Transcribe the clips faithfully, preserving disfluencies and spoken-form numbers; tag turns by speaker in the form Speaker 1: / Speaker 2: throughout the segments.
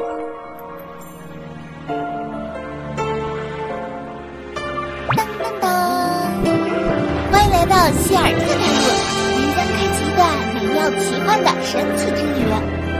Speaker 1: 当当当！欢迎来到希尔特大陆，您将开启一段美妙奇幻的神奇之旅。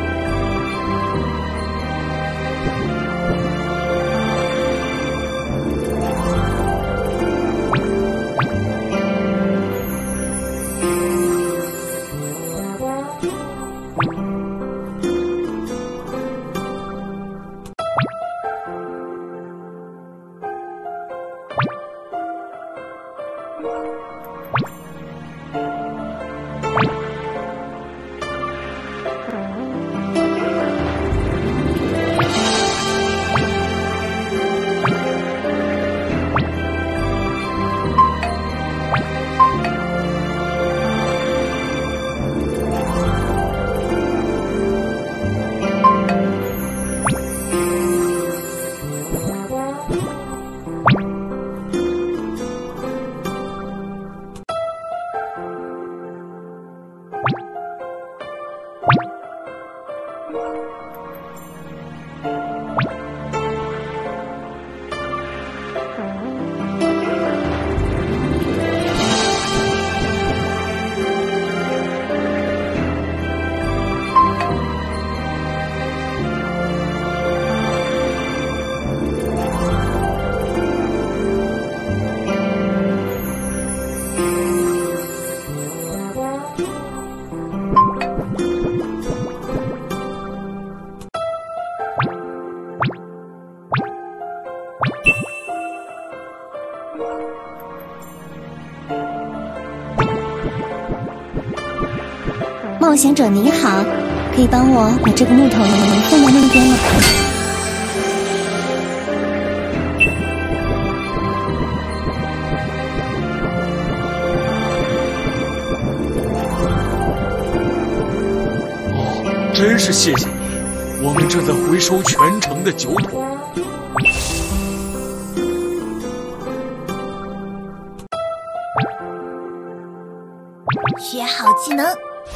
Speaker 1: 冒险者你好，可以帮我把这个木头放到那边吗？
Speaker 2: 哦，真是谢谢你，我们正在回收全城的酒桶。
Speaker 1: 学好技能。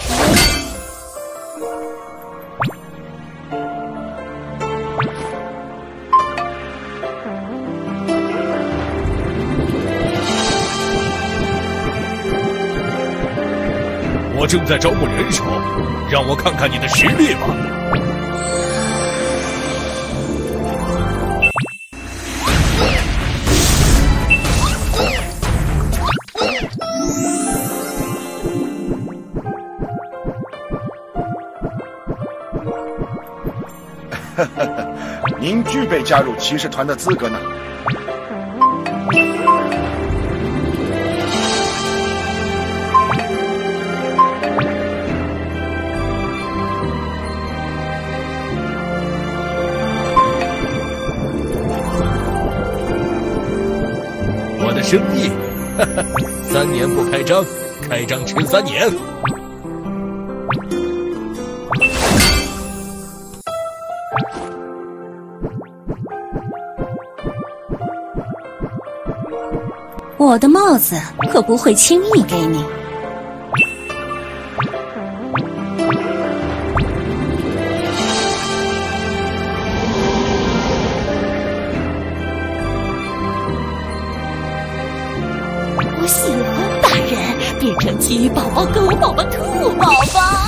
Speaker 2: 我正在招募人手，让我看看你的实力吧。
Speaker 3: 您具备加入骑士团的资格呢。
Speaker 2: 我的生意，哈哈，三年不开张，开张吃三年。
Speaker 1: 我的帽子可不会轻易给你。我喜欢大人变成鸡宝宝、狗宝宝、兔宝宝。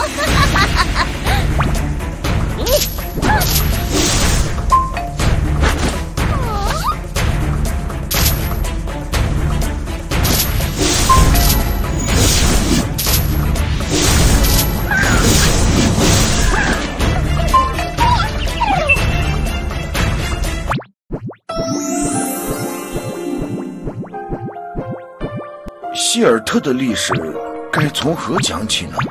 Speaker 3: 希尔特的历史该从何讲起呢？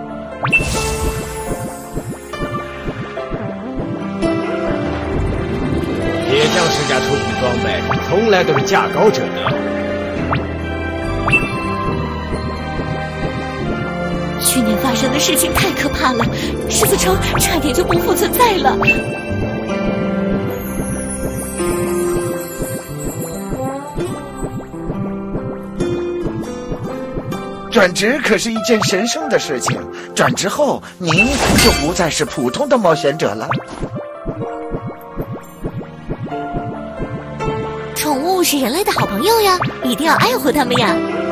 Speaker 4: 铁匠世家出品装备从来都是价高者得。
Speaker 1: 去年发生的事情太可怕了，狮子城差点就不复存在了。
Speaker 3: 转职可是一件神圣的事情，转职后您就不再是普通的冒险者了。
Speaker 1: 物是人类的好朋友呀，一定要爱护它们呀。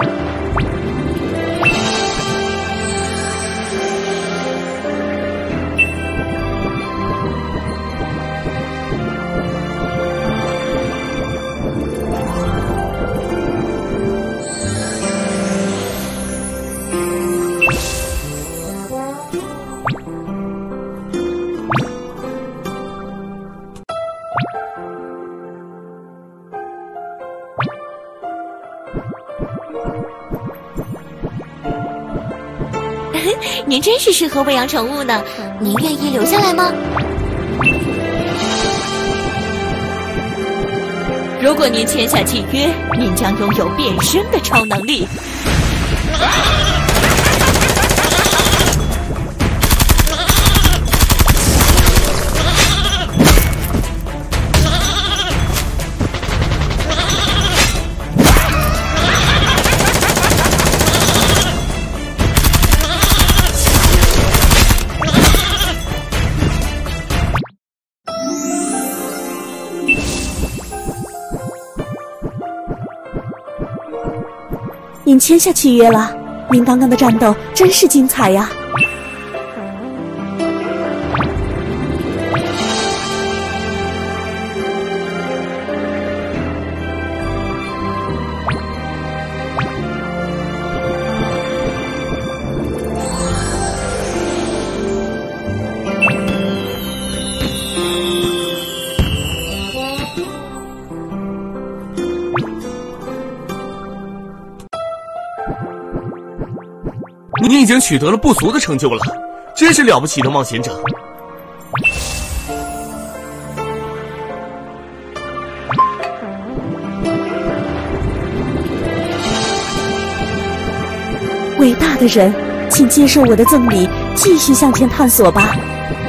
Speaker 1: 您真是适合喂养宠物呢，您愿意留下来吗？如果您签下契约，您将拥有变身的超能力。
Speaker 5: 您签下契约了，您刚刚的战斗真是精彩呀！
Speaker 6: 你已经取得了不俗的成就了，真是了不起的冒险者。
Speaker 5: 伟大的人，请接受我的赠礼，继续向前探索吧。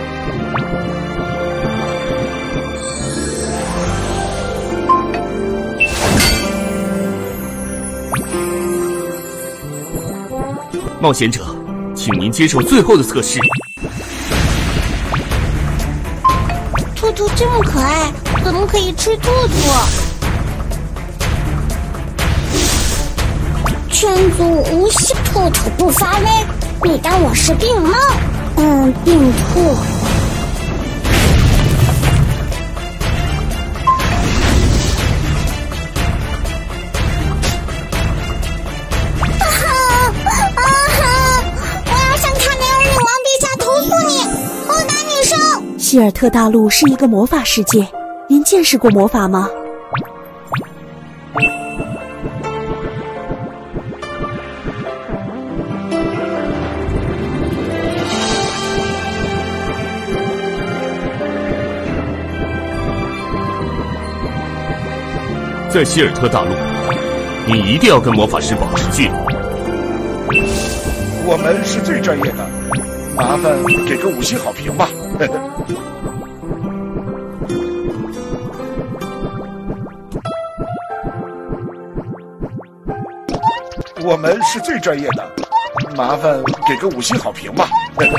Speaker 6: 冒险者，请您接受最后的测试。
Speaker 1: 兔兔这么可爱，怎么可以吃兔兔？圈组无锡兔兔不发威，你当我是病猫？嗯，病兔。
Speaker 5: 希尔特大陆是一个魔法世界，您见识过魔法吗？
Speaker 6: 在希尔特大陆，你一定要跟魔法师保持距离。
Speaker 3: 我们是最专业的，麻烦给个五星好评吧。我们是最专业的，麻烦给个五星好评吧。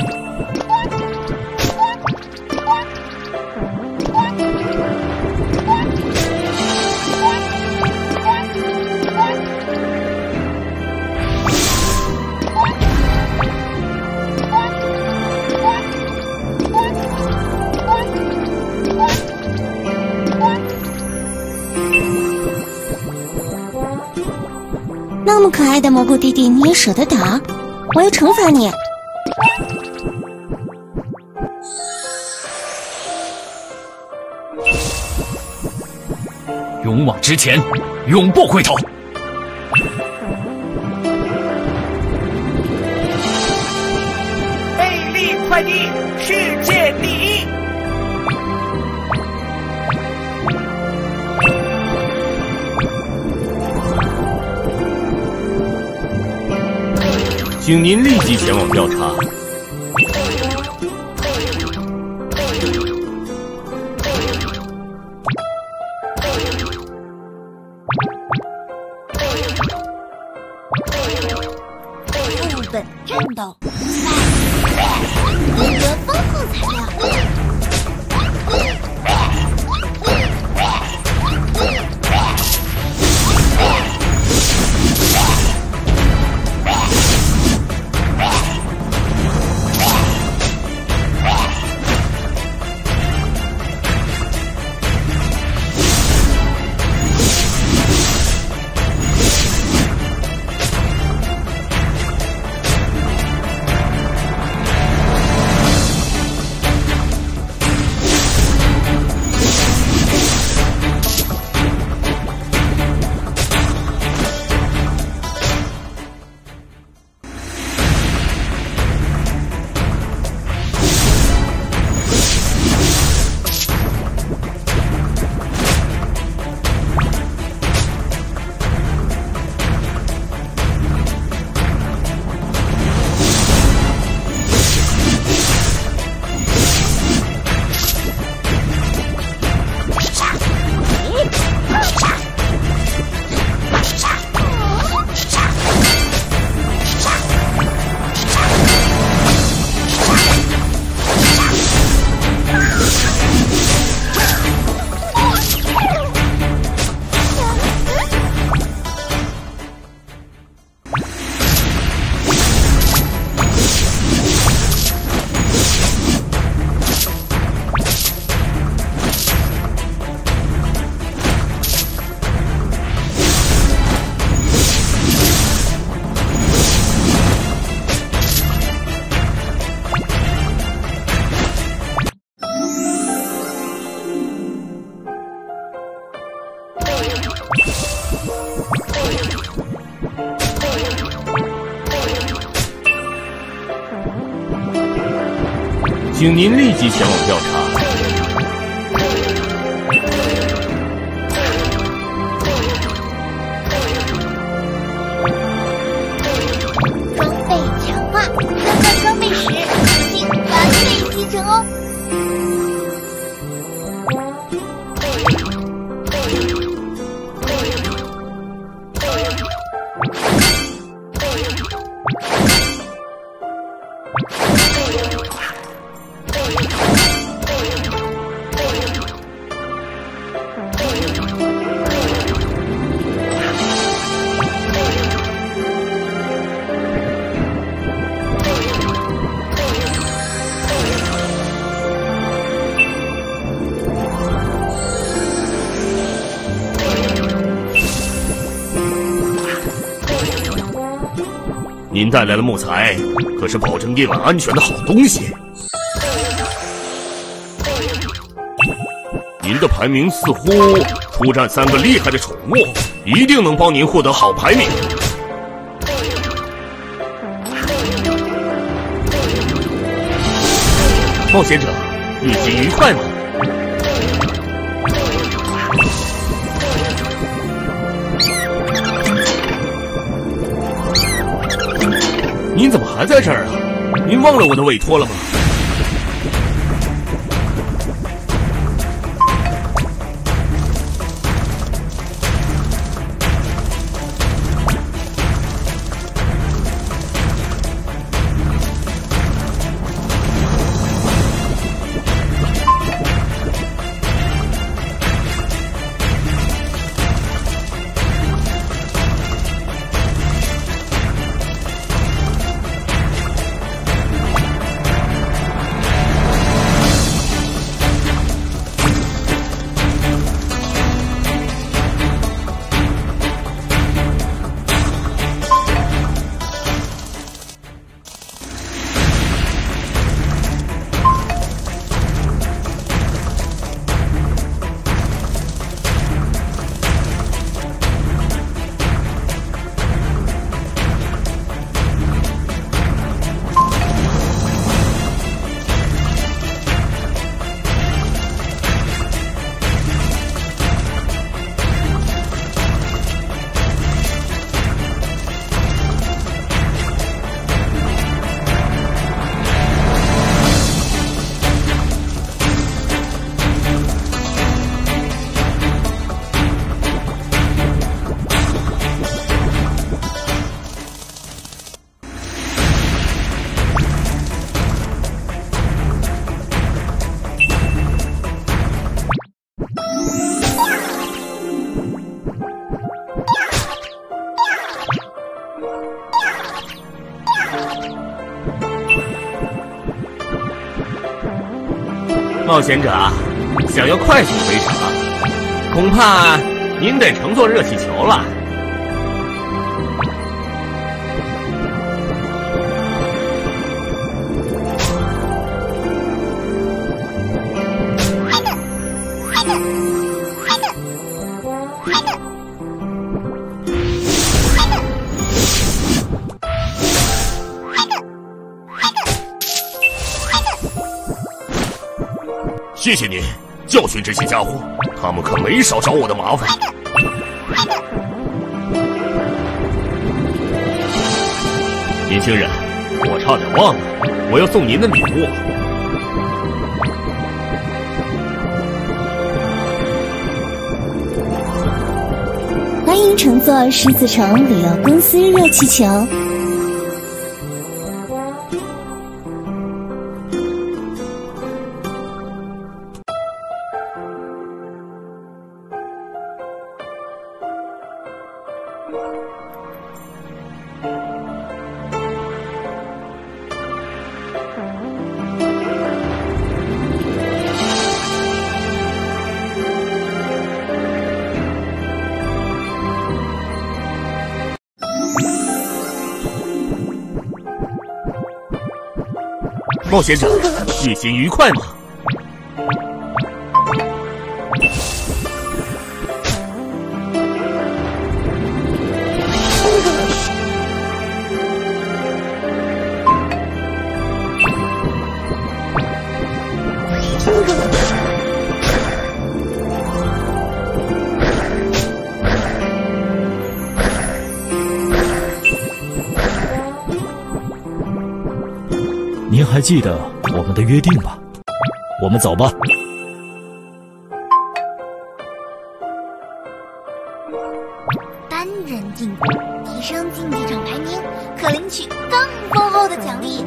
Speaker 1: 那么可爱的蘑菇弟弟，你也舍得打？我要惩罚你！
Speaker 2: 勇往直前，永不回头。
Speaker 7: 魅力快递，世界第一！
Speaker 6: 请您立即前往调查。
Speaker 1: 副本战斗，获得丰厚材料。
Speaker 6: 请您立即前往调查。
Speaker 1: 装备强化，更换装备时一定完美继承哦。
Speaker 6: 您带来了木材，可是保证夜晚安全的好东西。您的排名似乎出战三个厉害的宠物，一定能帮您获得好排名。冒险者，旅行愉快吗？您怎么还在这儿啊？您忘了我的委托了吗？冒险者，想要快速回城，恐怕您得乘坐热气球了。谢谢您教训这些家伙，他们可没少找我的麻烦。年轻人，我差点忘了，我要送您的礼物。
Speaker 5: 欢迎乘坐狮子城旅游公司热气球。
Speaker 6: 冒险者，旅行愉快吗？
Speaker 8: 还记得我们的约定吧？我们走吧。
Speaker 1: 单人竞技，提升竞技场排名，可领取更丰厚的奖励。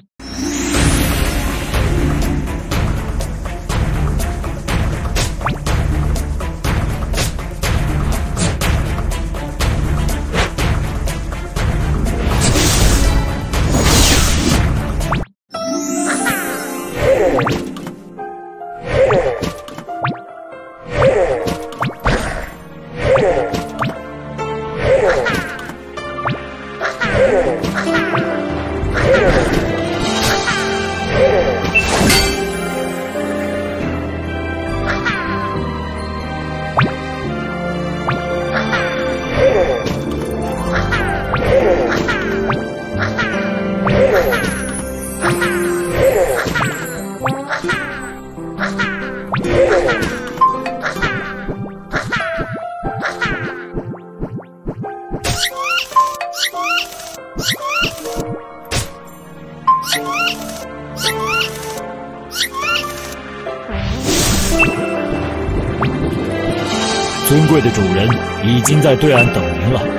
Speaker 8: 尊贵的主人已经在对岸等您了。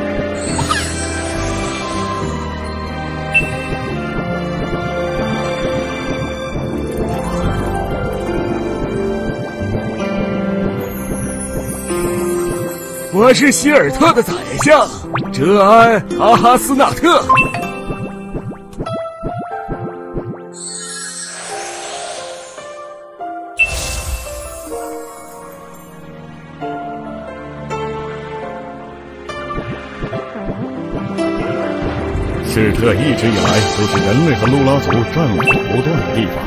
Speaker 4: 我是希尔特的宰相，哲安·阿哈斯纳特。
Speaker 9: 希尔特一直以来都是人类和路拉族战火不断的地方。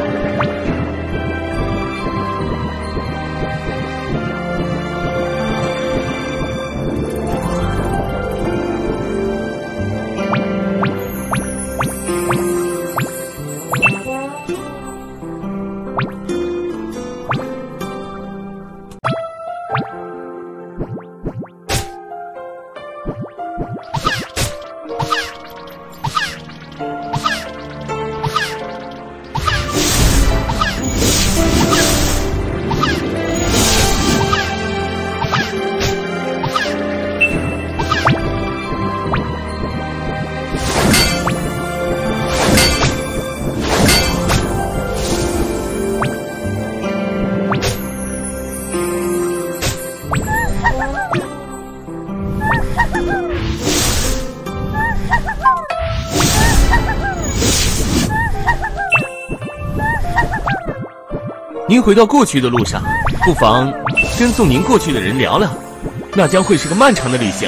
Speaker 6: 您回到过去的路上，不妨跟送您过去的人聊聊，那将会是个漫长的旅行。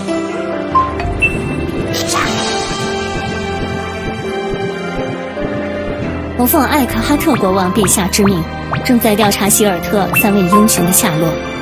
Speaker 5: 我奉艾克哈特国王陛下之命，正在调查希尔特三位英雄的下落。